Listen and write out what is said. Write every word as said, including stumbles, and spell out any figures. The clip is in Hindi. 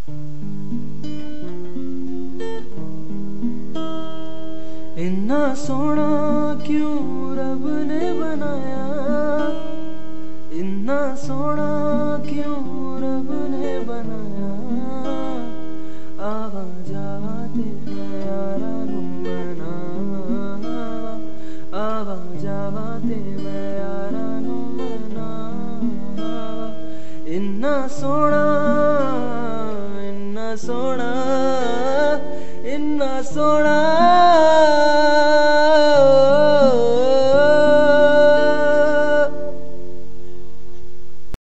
इन्ना सोना क्यों रब ने बनाया, इन्ना सोना क्यों रब ने बनाया। आवा जावा ते मैं यारा नू मनावा, आवा जावा ते मैं यारा नू मनावा। इन्ना सोना इन्ना सोना इन्ना सोना